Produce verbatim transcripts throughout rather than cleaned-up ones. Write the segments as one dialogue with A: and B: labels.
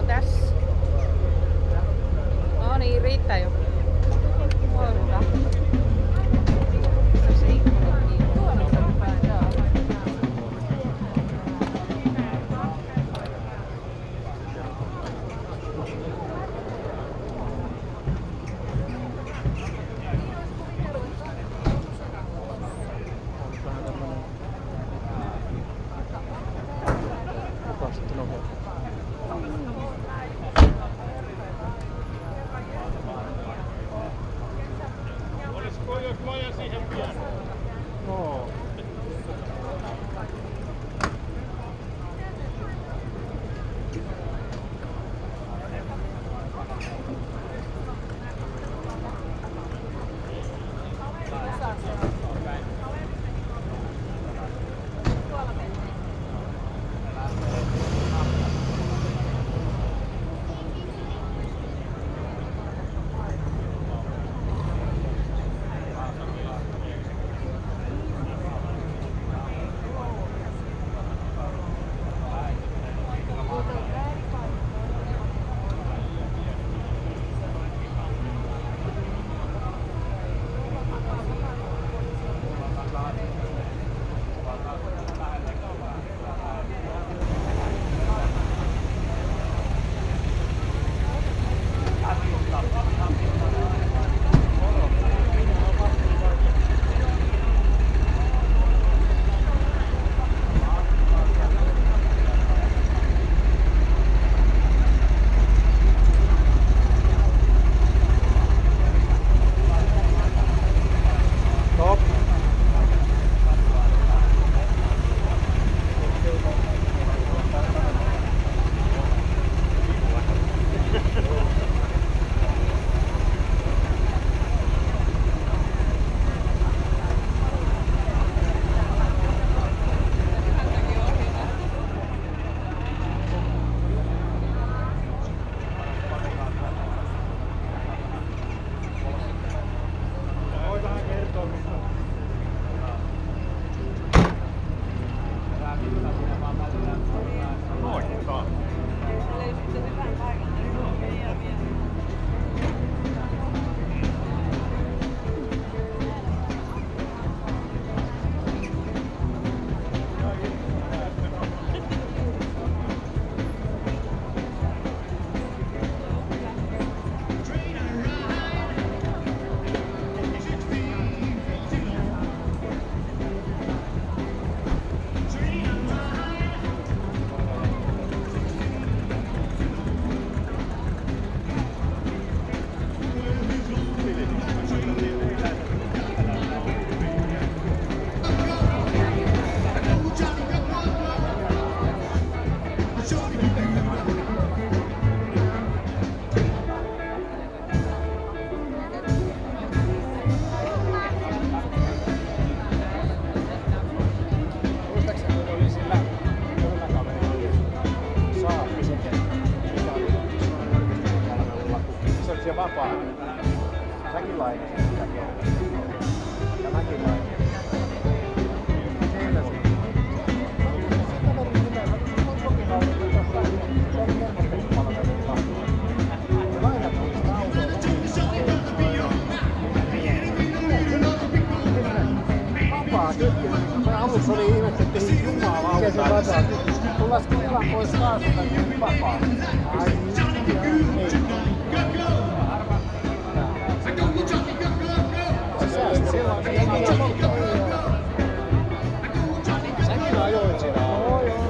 A: tässä. No niin, riittää jo. Voi hyvä. Se ikkuna on niin tuolla päin, joo.
B: Alussa oli ihmettä, että ei jumalauta. Kun laski ihan pois kaasusta, niin oli vapaa. Ai niin. Sisäistä silloin se ei ole. Säkin ajoit siinä. Joo, joo.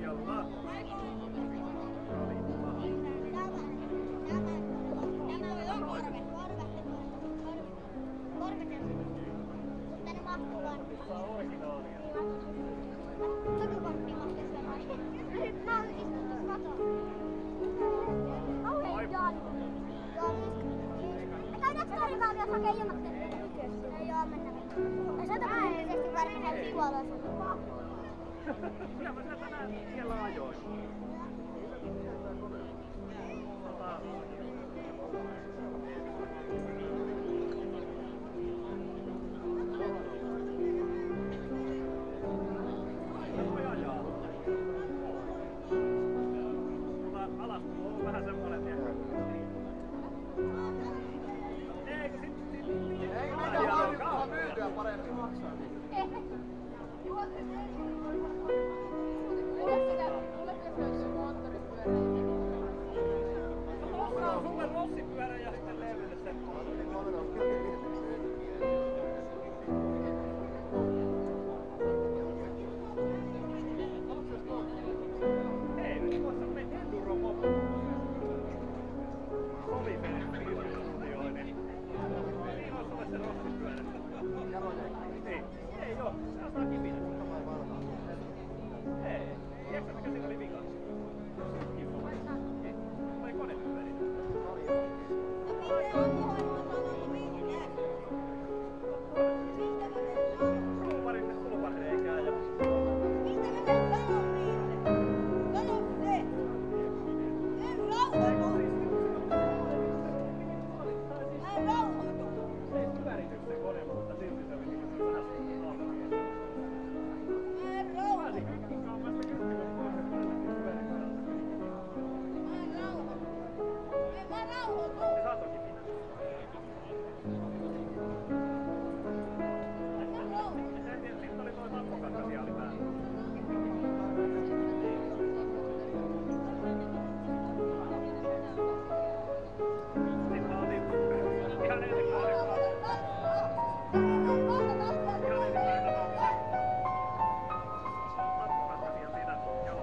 C: tarjolla. Saa originaalia.
D: Mä oon istunut katoa. Kauhean Jani. Me käydäänkö Torikaaliossa hakee ilmoitteet? Ei oo mennä. Me sataprosenttisesti varsineen Sivuoloissa.
C: Kyllä mä sieltä tänään siellä ajoin. Tota... Voi ajaa. Mulla alaskuva on vähän semmonen, tiedätkö? Eikö sit...
B: Eikö meidän laajempaa myytyä paremmin maksaa?
C: Tuossa on sulle rossipyörä ja sitten levylle sen. Hei, nyt tuossa on enduro mopo. Solifeen-viisivuotioinen. Niin on sulle se rossipyörä. Ei, ei oo. Se on saa kipinä. Ei. Tiedätkö mikä siinä oli vika? Vai konepyörinä? Ruuparin kulmareikää ja... Se ei pyörinyt se kone, mutta silti se oli niin kuin vähän alkeen. Pääsin kytkin kaupasta kytkivät toisen päälläkin pyörimällä. Se saatokin minä. En tiedä, sitten oli toi tappokatkaisiaali päällä. Sitten mä otin ihan ensimmäinen kautta. Ihan ensimmäinen kautta. Tappokatkaisijan siinä, joo.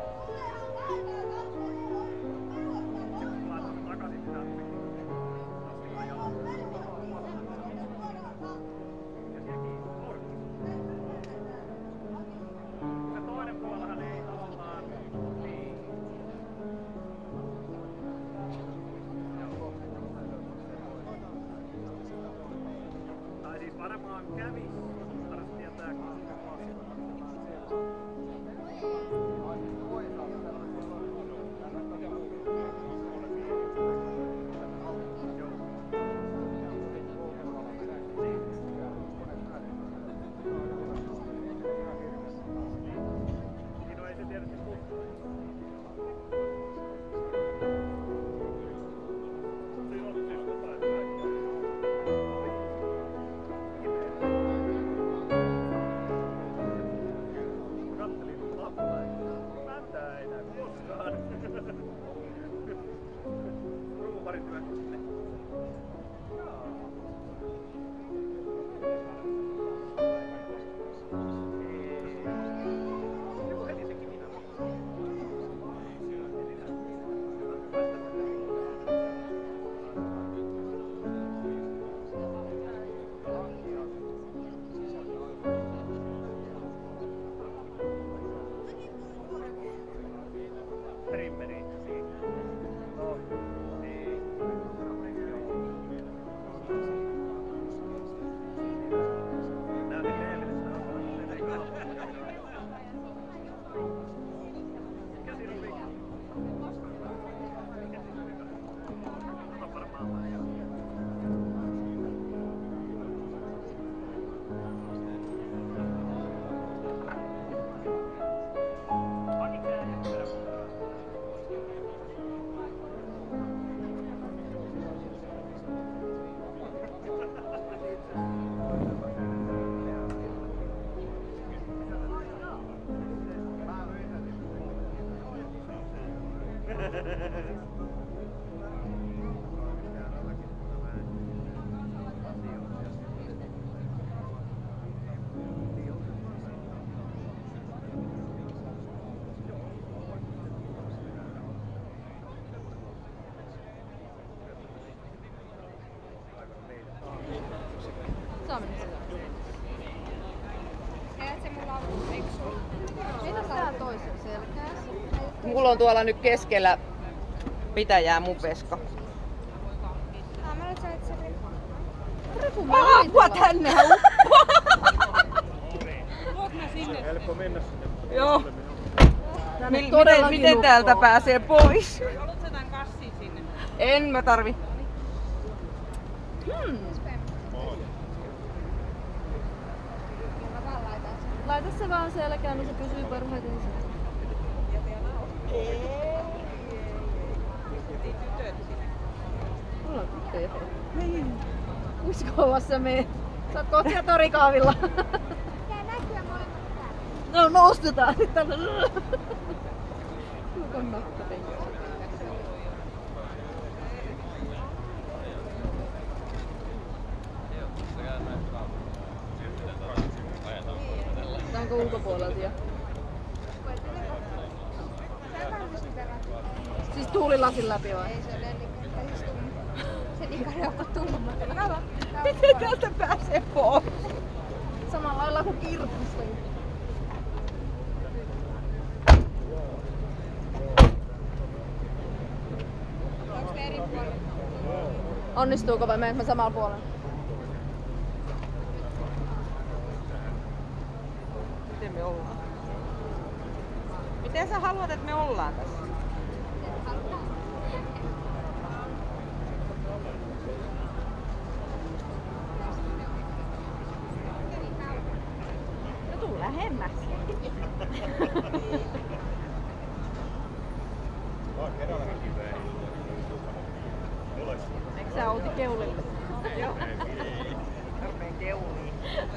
C: Sitten mä laitoin takaisin sitä. Lastin mä jalan. Ja siellä kiinni korkki. Se toinen puolella ei tavallaan niin. Tai siis varmaan kävis, mutta tarvitsi tietää kuinka niin no ei se tietysti puhtaa. Se on siis jotain kaikkea. Mä kattelin lappua, että mäntää ei näy koskaan. Ruuparit hyväksi sinne. Jaa. Joku heti se kivinä. Trimmeri, niin. No, niin. Näytin Leeville sitä alkaa, mutta ei katsoa. Mikä siinä on vika? Mikä siinä on vika? Ota varmaan mä ja... Hakit äänet perässä.
E: mulla on tuolla nyt keskellä pitäjää mun vesko. Apua tänne!
C: Helppo mennä sinne.
E: Joo. Mil, miten, miten täältä pääsee pois?
A: Haluatko jotain kassia sinne?
E: En mä tarvi. Hmm.
F: Laita se vaan selkään, niin se pysyy parhaiten. Mulla on tyttöjä. Niin. Uskollassa me. Sä oot kohta torikaavilla.
D: Tää näkyy molemmat.
F: No nostetaan nyt tällä. Kuinka nakkapenkki. Onko ulkopuolelta jo? Siis tuulilasin läpi vai?
D: Ei se ole se likareukko tumma.
E: Miten täältä pääsee pois?
F: Samalla lailla kuin kirpusta.
D: Onko ne eri puolella?
F: Onnistuuko vai meneekö mä samalla puolella?
E: Miten me ollaan? Miten sä haluat, että me ollaan tässä? No tuu lähemmäs. Eikö sä Outi keulille? Joo. Tarpeen keuliin.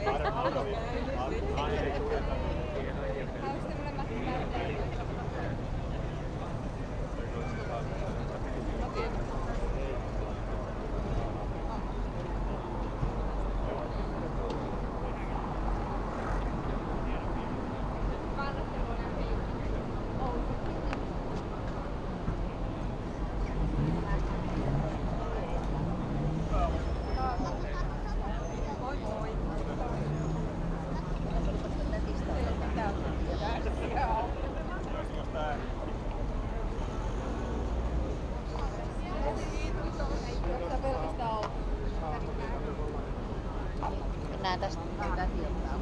F: Mennään tästä tätä sijoittaa.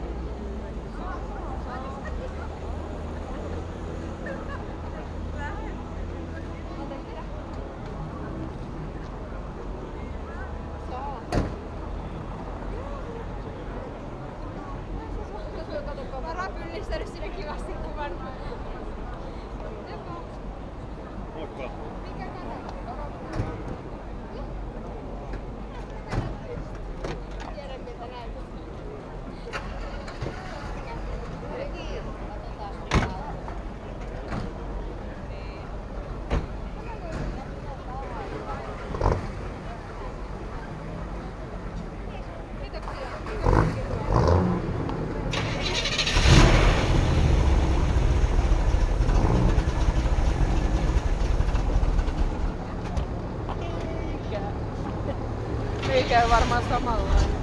D: Vara pyllistänyt sinne kivasti kuvan.
C: Moikka.
D: Mikä tänään? Tiedän miltä näytät.
E: Ei käy varmaan samalla.